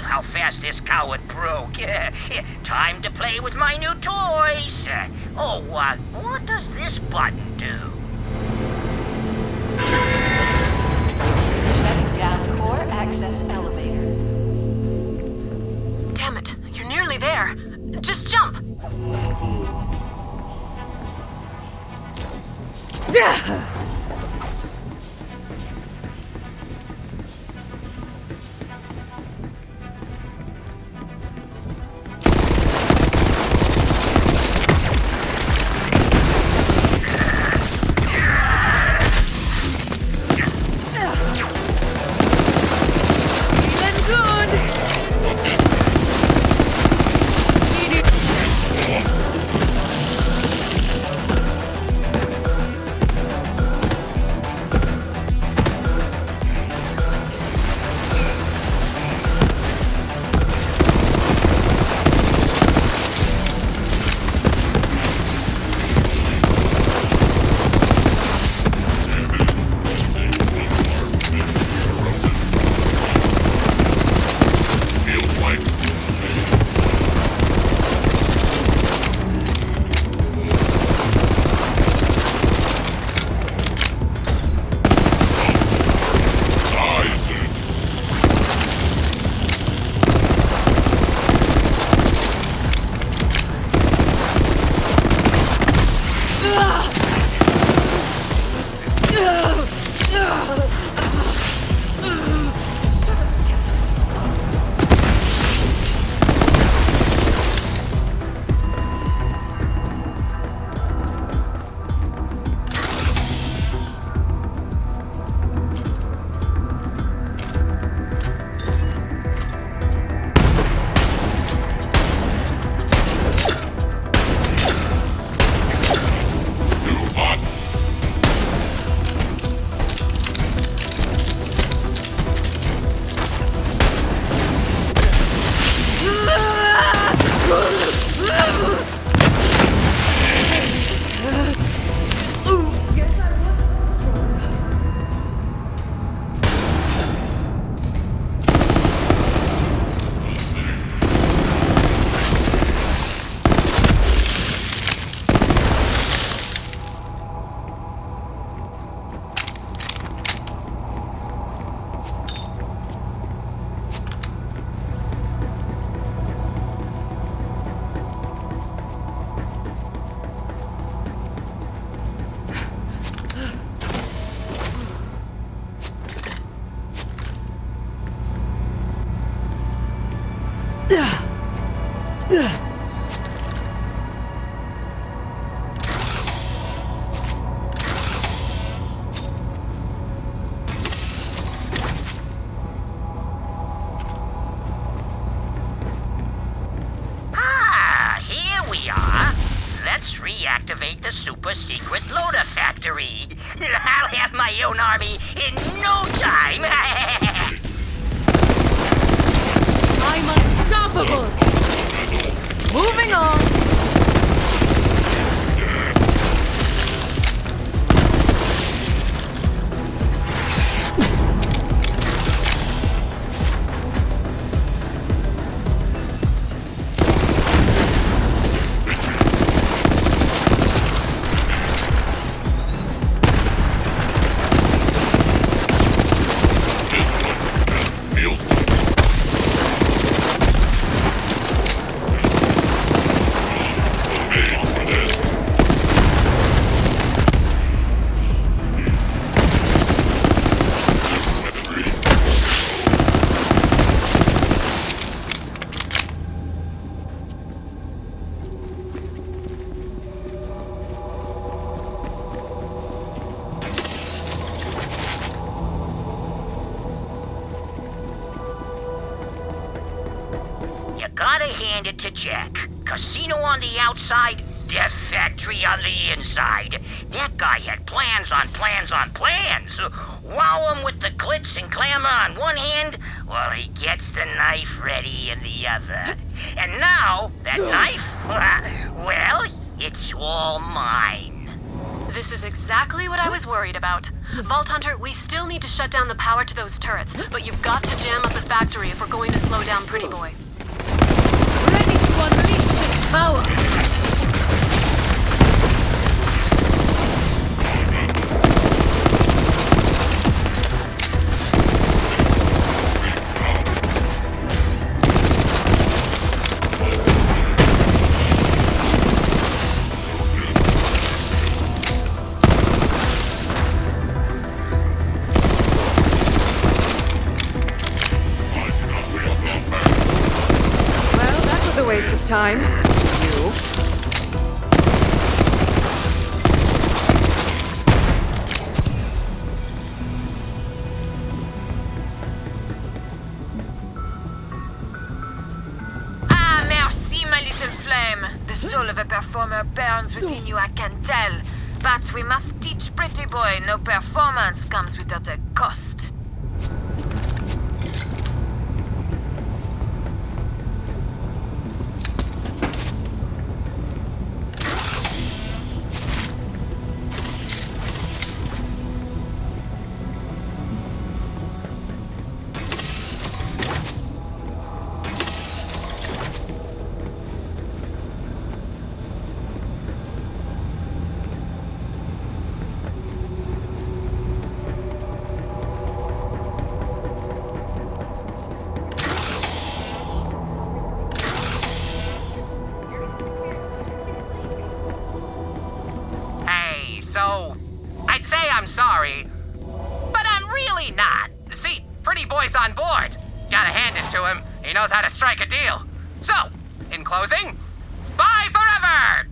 how fast this coward broke. Time to play with my new toys. What does this button do? Shutting down core access elevator. Damn it, you're nearly there. Just jump! Reactivate the super secret loader factory. I'll have my own army in no time. I'm unstoppable! Moving on! Gotta hand it to Jack. Casino on the outside, Death Factory on the inside. That guy had plans on plans on plans. Wow him with the glitz and glamour on one hand, while he gets the knife ready in the other. And now, that knife, well, it's all mine. This is exactly what I was worried about. Vault Hunter, we still need to shut down the power to those turrets, but you've got to jam up the factory if we're going to slow down Pretty Boy. Ready to unleash this power! Waste of time. You. Ah, merci, my little flame. The soul of a performer burns within you, I can tell. But we must teach Pretty Boy no performance comes without a cost. So, I'd say I'm sorry, but I'm really not. See, Pretty Boy's on board. Gotta hand it to him. He knows how to strike a deal. So, in closing, bye forever!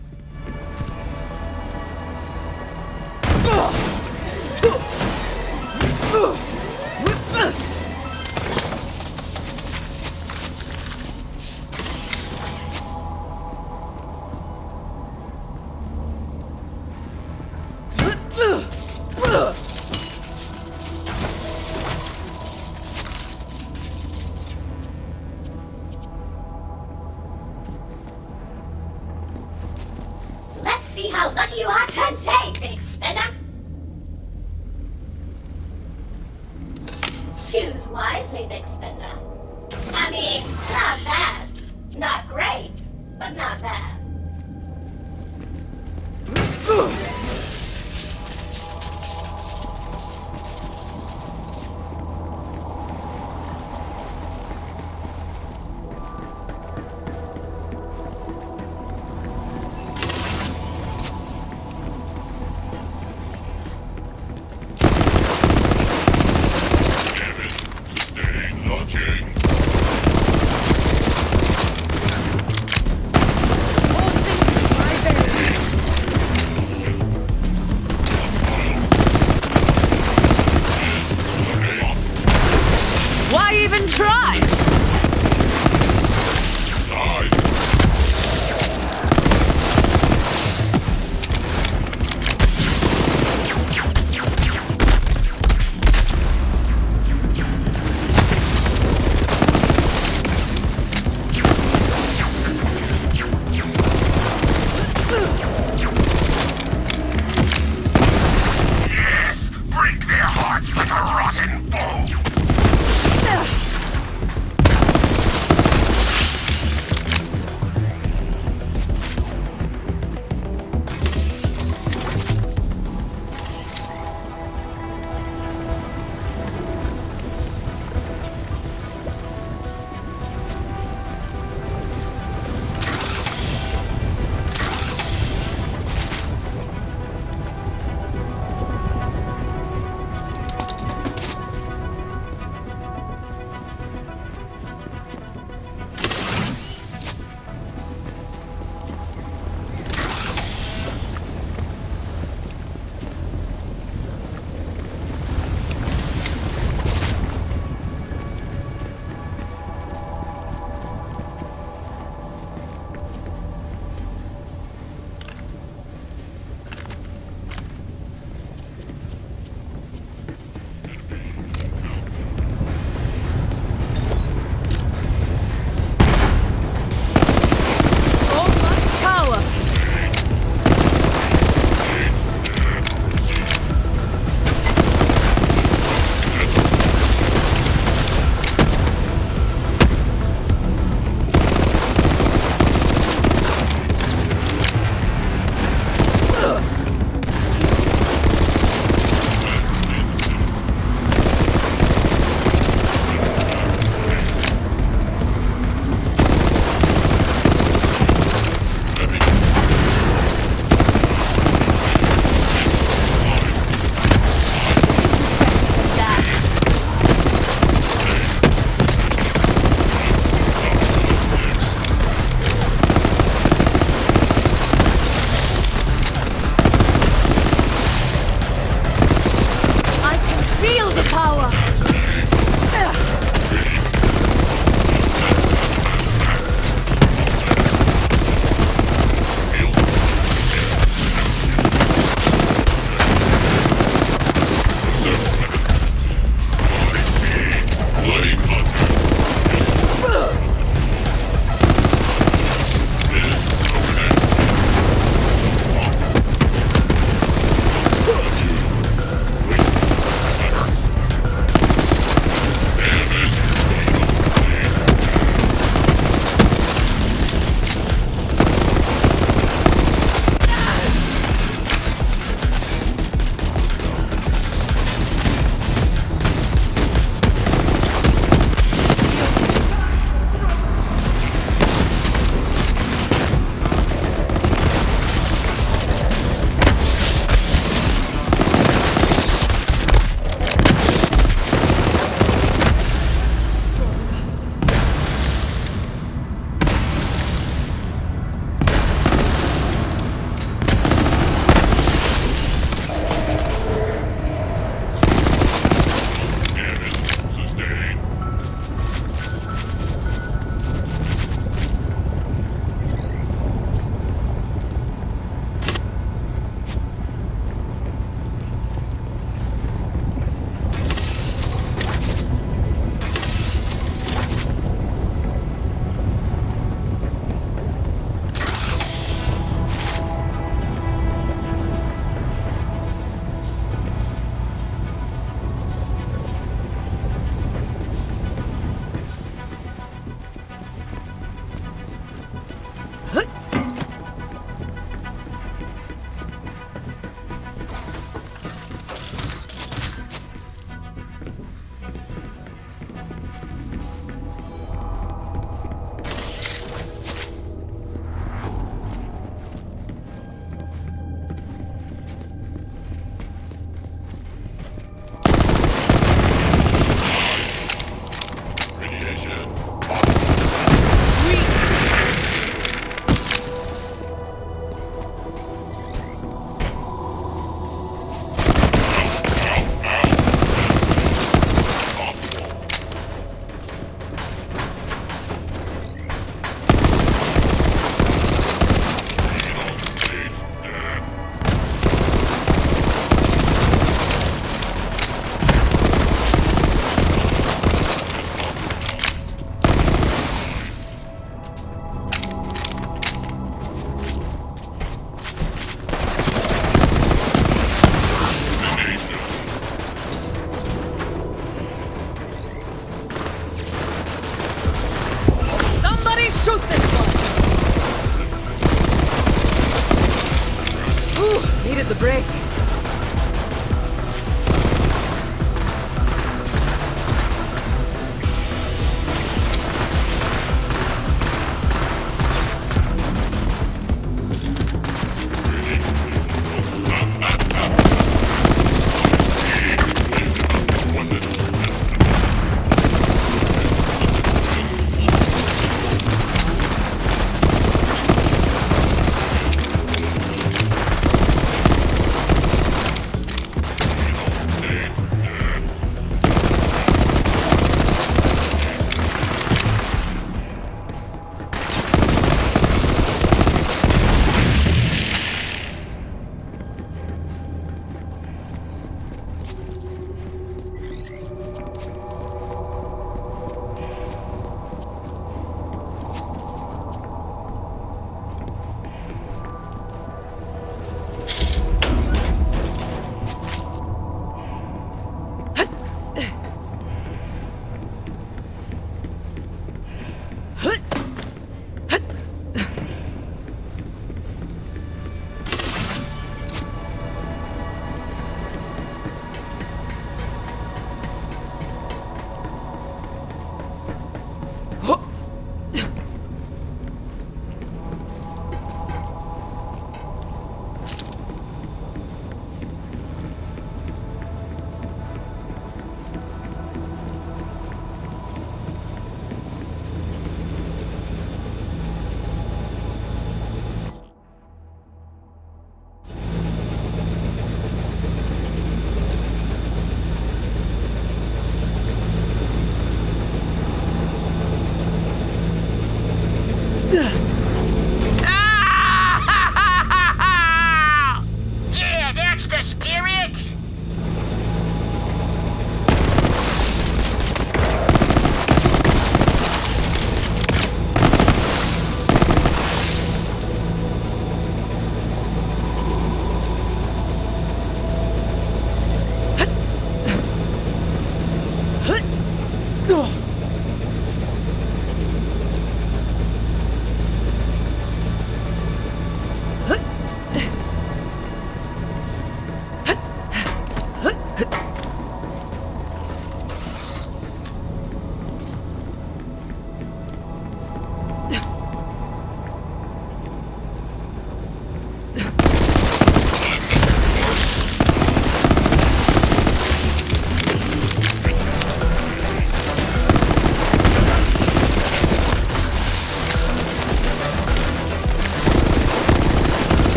Let's see how lucky you are today, Big Spinner. Choose wisely, Big Spinner. I mean, not bad. Not great, but not bad.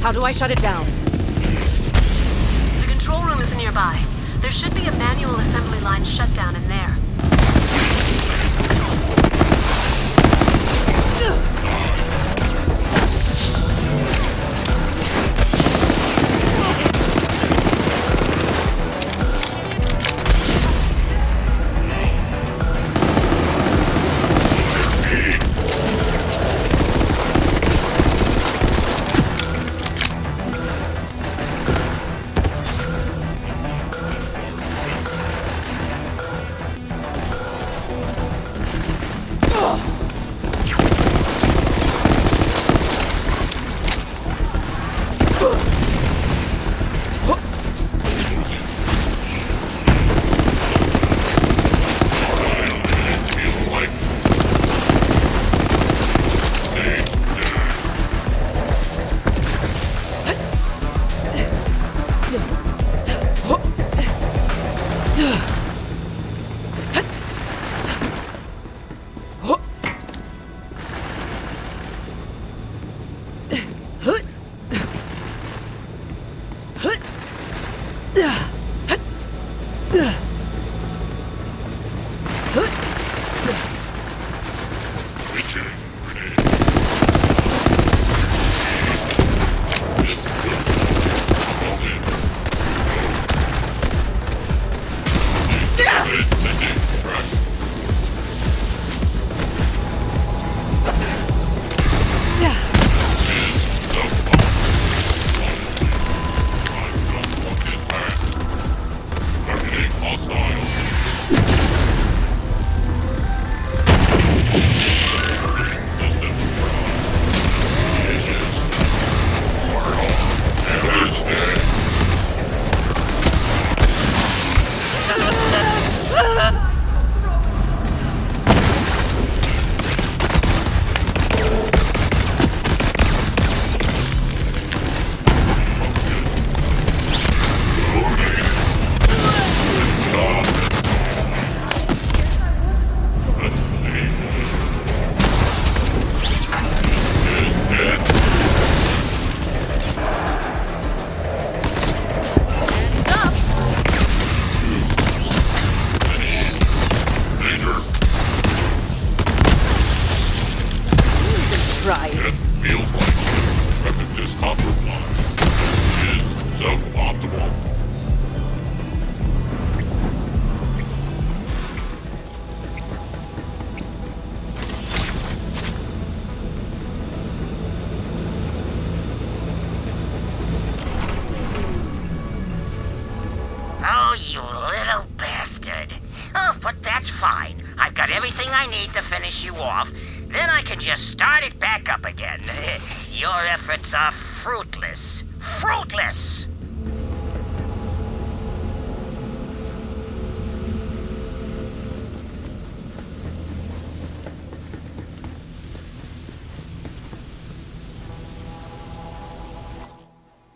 How do I shut it down? The control room is nearby. There should be a manual assembly line shutdown in there. It feels like but this compromise is suboptimal. Oh, you little bastard. Oh, but that's fine. I've got everything I need to finish you off. Then I can just start it back up again. Your efforts are fruitless. Fruitless!